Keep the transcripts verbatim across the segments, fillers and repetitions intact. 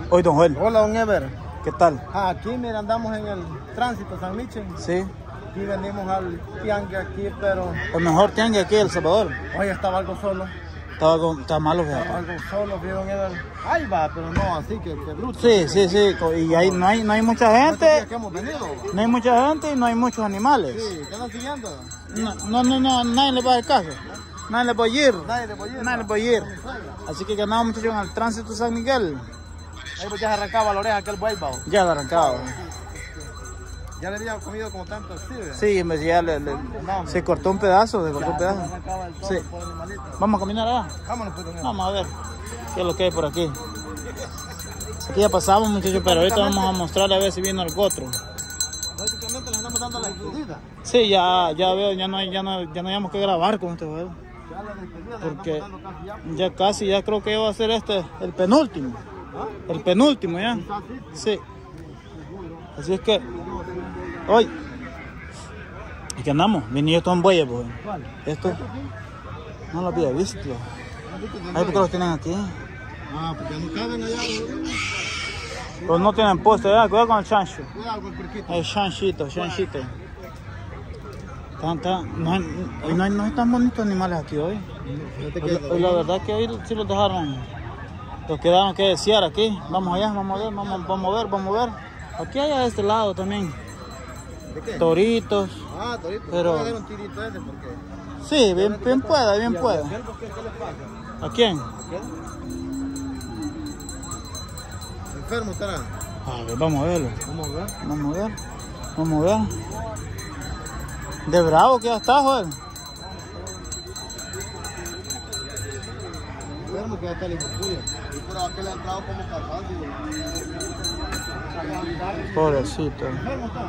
Hoy, don Joel. Hola, don Ever. ¿Qué tal? Ah, aquí, mira, andamos en el tránsito San Michel. Sí. Aquí venimos al tiangue aquí, pero... El mejor tiangue aquí, El Salvador. Hoy estaba algo solo. Estaba, con, estaba malo, Estaba fíjate. algo solo, ¿sí, don Ever? Ahí va, pero no, así que, que bruto. Sí, sí, sí. Y ahí no hay, no hay mucha gente. Que hemos venido. No hay mucha gente y no hay muchos animales. Sí, ¿qué andan siguiendo? No, no, no, no, nadie le va a hacer caso. Nadie le va a ir. Nadie le voy a ir. Nadie le va a ir. Así que ganamos, muchachos, en el tránsito de San Miguel. Ahí pues ya se arrancaba la oreja aquel buey, bao. Ya le arrancaba. Ya le había comido como tanto así, ¿verdad? Sí, en vez de ya le, le- No, se cortó un pedazo, se cortó un ya, pedazo. se arrancaba el Sí. todo por el animalito. Vamos a caminar allá. Vámonos, pues, don Ever. Vamos a ver qué es lo que hay por aquí. Aquí ya pasamos, muchachos, pero ahorita vamos a mostrar a ver si viene el otro. Prácticamente les andamos dando la despedida. Sí, ya, ya veo, ya no hay, ya no, ya no hayamos que grabar con este juego. Ya la despedida les Porque andamos dando casi ya. ya casi, ya creo que va a ser este el penúltimo. El penúltimo ya. Sí. Así es que hoy aquí andamos. Viniendo estos bueyes, pues. Esto no lo había visto. Ay, ¿por qué los tienen aquí? Ah, porque no caben allá. Pues no tienen puesto, ya. Cuidado con el chancho. Cuidado con el puerquito. El chanchito, chanchito. Tan, tan, no, hay, hoy no, hay, no hay tan bonitos animales aquí hoy. Hoy, hoy la verdad que hoy sí los dejaron. Los quedaron que desear aquí. Vamos allá, vamos a ver, vamos, vamos a ver, vamos a ver. Aquí hay a este lado también. ¿De qué? Toritos. Ah, torito. Pero- Voy a dar un tirito ese porque... Sí, bien, bien pueda, bien ¿Y a pueda. aquel por qué? ¿Qué le pasa? ¿A quién? ¿Aquel? Enfermo estará. A ver, vamos a verlo. Vamos a ver. Vamos a ver. Vamos a ver. De bravo que ya está, Joel. Enfermo que ya está la infuria. Y por aquel ha entrado como casado. Pobrecito. ¿Enfermo está?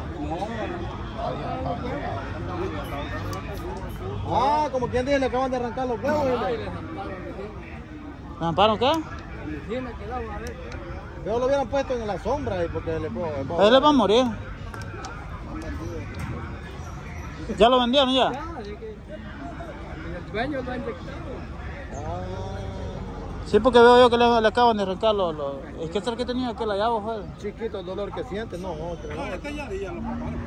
Ah, como quien dice, le acaban de arrancar los huevos. ¿Me amparon qué? Pero lo hubieran puesto en la sombra ahí porque le puedo... Él le va a morir. ¿Ya lo vendieron ya? El dueño lo ha inyectado. Sí, porque veo yo que le, le acaban de arrancar los... los- Es que es el que tenía aquel allá, Joel. Chiquito el dolor que siente, no, otro. No, este ya ya lo pagaron.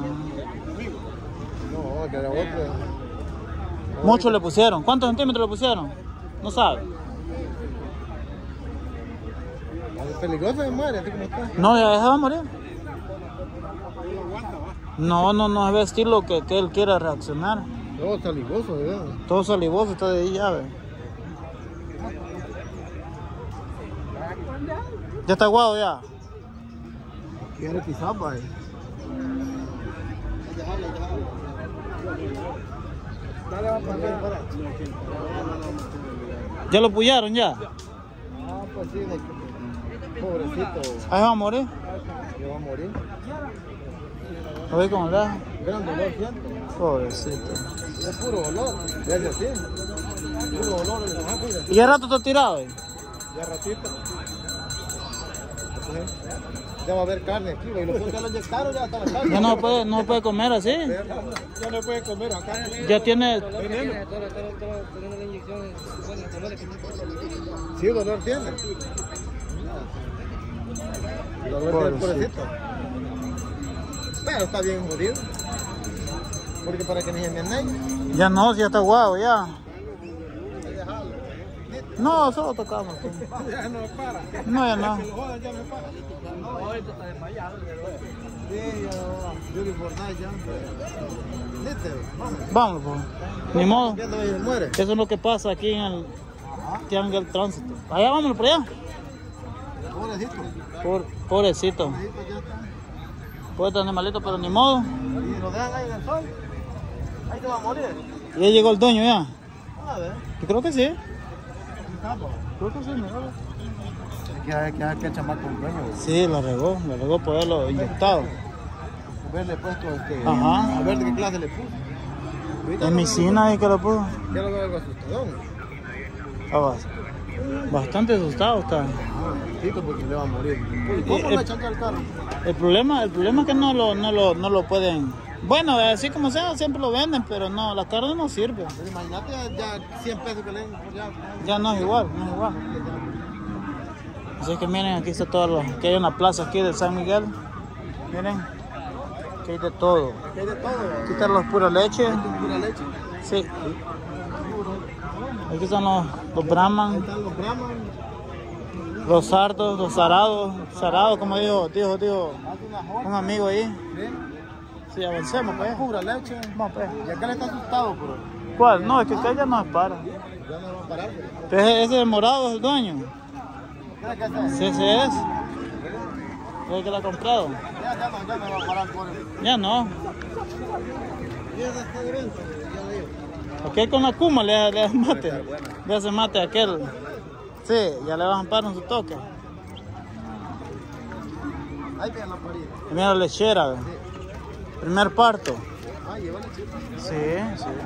No, que era otro. Muchos le pusieron. ¿Cuántos centímetros le pusieron? No sabe. Es peligroso se muere, así como está. No, ya se va a morir. No, no, no es vestir lo que, que él quiera reaccionar. Todo salivoso, ¿verdad? Todo salivoso está de ahí, ya ve. Ya está aguado ya. Quiere quizás, vaya. Dale, va para para. ¿Ya lo pullaron ya? Ah, pues sí, de- pobrecito, Ahí va a morir. le va a morir. ¿Lo ve cómo da? Gran dolor siento. Pobrecito. Es puro dolor. Ya es así. Puro dolor. Ah, mira. ¿Y ya rato está tirado? eh? Ya ratito. Sí. Ya va a haber carne aquí, güey. Los que lo inyectaron ya está la carne. Ya no puede, no puede comer así. Ya no puede comer acá. Ya tiene... Tiene todo, todo, todo, teniendo la inyección. Bueno, el dolor que Sí, dolor tiene. Dolor tiene, pobrecito. Pero está bien jodido. Porque para que ni se me engañe. Ya no, ya está aguado ya. No, solo tocamos. aquí. Ya no para. No, ya no. Que lo jodan, ya no para. no, esto está desmayado. Sí, ya no. Beauty for night ya. Viste, vamos. Vamos, pues. Ni modo. Viendo ahí se muere. Eso es lo que pasa aquí en el tiangue del tránsito. Allá vámonos por allá. Pobrecito. Por, pobrecito. Pobrecito ya está. Puede estar animalito, pero ni modo. Y lo dejan ahí en el sol. Ahí se va a morir. Ya llegó el dueño ya. A ver. Yo creo que sí. Capo. Creo que sí, mira. Que hay que hay que chamaco un dueño. Sí, la regó, la regó por haberlo inyectado. Haberle puesto este. Ajá. A ver de qué clase le puso. Ahorita En lo medicina ahí que lo puso. veo- Ya lo veo algo asustadón. Ah, bast- Bastante asustado está. Sí, porque le va a morir. ¿Y Eh, cómo eh, le chanca el carro? El problema, el problema es que no lo, no lo, no lo pueden. Bueno, así como sea, siempre lo venden, pero no, la carne no sirve. Pero imagínate ya cien pesos que le den por ya. Ya no es igual, no es igual. Así es que miren, aquí está todo lo que hay en la plaza aquí de San Miguel. Miren, aquí hay de todo. Aquí hay de todo. Aquí están los pura leche. ¿Pura leche? Sí. Aquí están los, los Brahman. Ahí están los Brahman. Los sardos, los zarados. Zarados, como dijo, dijo, dijo un amigo ahí. Sí, avancemos, pues. Pura leche. Vamos, pues. Y acá le está asustado, bro. ¿Cuál? No, es que acá ya no se para. Ya no va a parar, bro. Pero ese, ese morado es el dueño. ¿Qué es que Sí, ese es. El que lo ha comprado. Ya, ya no, ya no va a parar por él. Ya no. Y ese está de venta, ya le digo. Aquel con la Kuma le, le hace mate. Le hace mate a aquel. Sí, ya le van a parar en su toque. Ahí viene la parida. Y mira la lechera. Sí. Primer parto. Ah, lleva lechita. Sí, sí.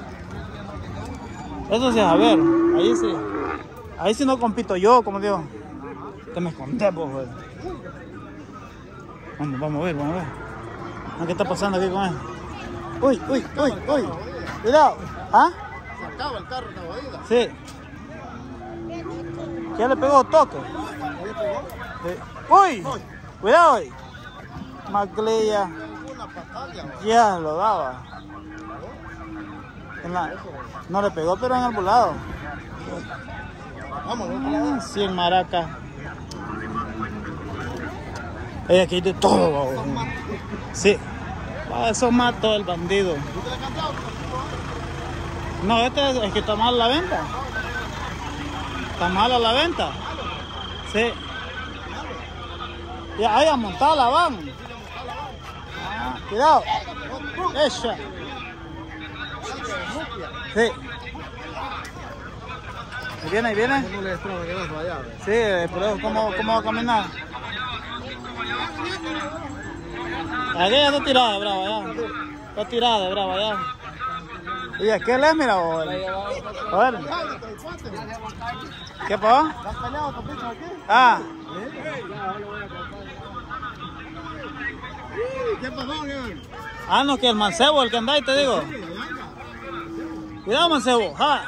Eso sí, a ver, ahí sí. Ahí sí no compito yo, como digo. Te me escondés, vos, güey. Vamos, vamos a ver, vamos a ver. ¿Qué está pasando aquí con él? Uy, uy, uy, uy. Cuidado. ¿Ah? Se acaba el carro, la bodida. Sí. ¿Qué le pegó toque? ¿Ya le pegó? Sí. Uy, cuidado, uy. Maclilla. Una patada, Ya lo daba. En la- no le pegó, pero en el volado. Vamos, vamos. cien maracas. Ey, aquí hay de todo, babo. Sí. Ah, eso mató el bandido. No, este es, es que está mal la venta. Está mala la venta. Sí. Ya, ahí a montar la van. Ah, cuidado. Esa. Sí. Ahí viene, ahí viene. No le extraña que vas allá. Sí, pero ¿cómo, cómo va a caminar? Aquella está tirada de brava ya. Está tirada de brava ya. ¿Y aquel es, mira? O el- A ver. ¿Qué pasó? ¿Estás peleado con bichos aquí? Ah, ¿Qué pasó, León? ah, no, que el mancebo, el que anda ahí, te digo. Cuidado, mancebo. Ja.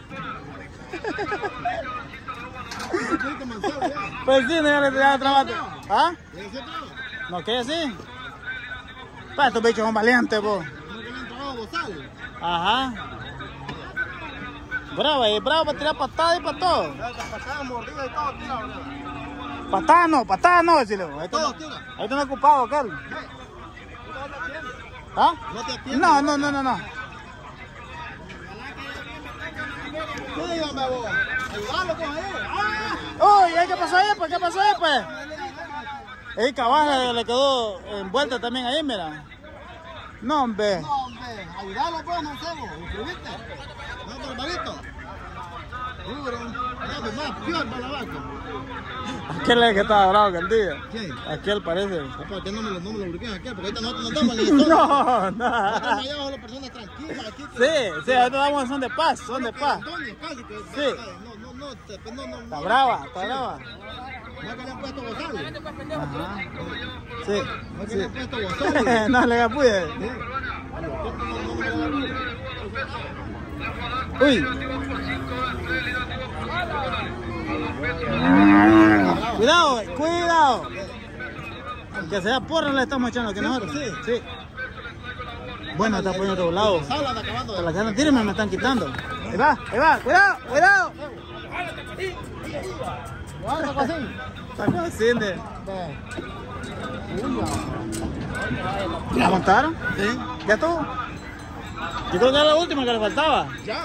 Pues sí, no, ya le tiraba trabajo. ¿Ah? No, ¿qué así? Pues estos bichos son valientes, po. Ajá. Bravo, y bravo para tirar patadas y para todo. Patada no, patada no, decirle. Ahí está, Todo tira. ahí está ocupado aquel. ¿Ah? No te atiendes. No, no, no, no, no. Dígame vos. Ayúdalo con él. ¡Ah! Uy, ¿qué pasó ahí, pues? ¿Qué pasó ahí, pues? Ey, cabal le quedó envuelta también ahí, mira. No, hombre. No, hombre. Ayúdalo pues, no sé vos. ¿Escribiste? No, pero malito. Duro. No, pues más peor para la vaca. Aquel es el que estaba bravo aquel día. ¿Quién? Aquel parece. ¿Por qué no me lo, no me lo bloquean aquí? Porque ahorita nosotros no estamos en el No, Estamos no. allá abajo las personas tranquilas aquí. Sí, sí, ahorita vamos en son de paz, son de paz. Antonio, casi que... Sí. No, no, no, te- no, no. Está brava, está brava. No es que le han puesto González. Ajá. Sí, No es que sí. le han puesto González. No le pude. Sí. No me lo dan. Uy. Cuidado, cuidado. Que sea porra le estamos echando aquí nosotros. Sí, sí. Bueno, está poniendo otro lado. Sala está acabando de... Para la cara, tírenme, me están quitando. Ahí va, ahí va, cuidado, cuidado. ¿Guarda algo así? Está así de. ¿La montaron? Sí. ¿Ya estuvo? Yo creo que era la última que le faltaba. Ya.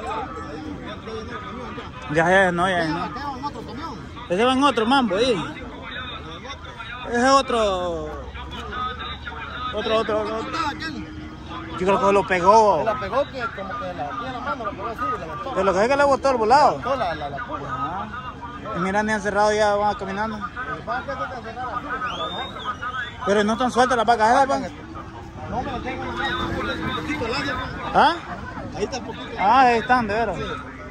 Ya, ya, no, ya, no. Acá va en otro camión. Ese va en otro mambo ahí. Ese es otro. Otro, otro, otro. Estaba aquel. Yo creo que lo pegó. Se la pegó que como que la tiene la mano, la pegó así y la botó. Pero lo que es que le botó el volado. Botó la, la, la pura. Ajá. Y mira, ni han cerrado ya, van caminando. Lo que pasa es que esto te cerrar así, como la mano. Pero no están sueltas las vacas, ¿eh, pan? No me lo tengo en la mano. Un poquito el área. ¿Ah? Ahí está un poquito. Ah, ahí están, de veras.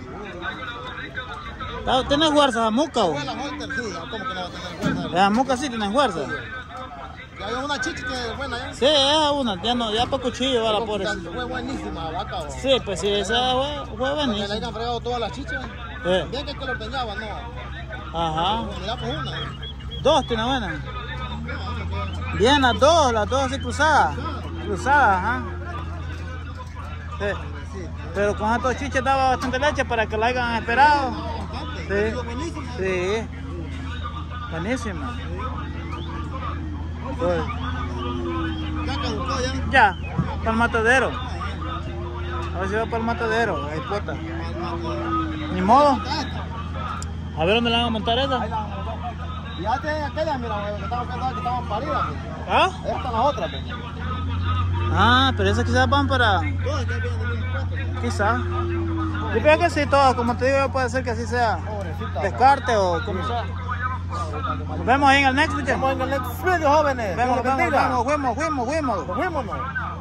Ah, ¿tienes fuerza, Muca? Fue la Holter, sí. ¿Cómo que no va a tener fuerza? La Muca sí tiene fuerza. Ya había una chichi que es buena ya. Sí, es una, ya no, ya para cuchillo va la pobre. Fue buenísima la vaca. o- Sí, pues sí, esa fue, fue Que le buenísima. hayan fregado todas las chichas. Eh, Bien que es que lo ordeñaba, no. Ajá. Mira, pues una. Dos tiene buena. Bien, las dos, las dos así cruzadas. Cruzadas, ajá. Sí. Pero con estos chiches daba bastante leche para que la hayan esperado. Sí. Sí. Buenísima. Pues. Ya caducó ya. Ya, para el matadero. A ver si va para el matadero, ahí puta. Ni modo. A ver dónde la van a montar esa. Ya tienen aquellas, mira, que estaban pensadas que estaban paridas. ¿Ah? Ahí están las otras, pues. Ah, pero esas quizás van para... Todas ya vienen de mil cuatro. Quizás. Yo creo que sí, todas. Como te digo, puede ser que así sea. Pobrecita. Descarte o como sea. Nos vemos ahí en el next video. Vamos en el next video, jóvenes. Vemos, Dios los vemos, bendiga. vemos, fuimos, fuimos, fuimos. Nos fuimos, ¿no?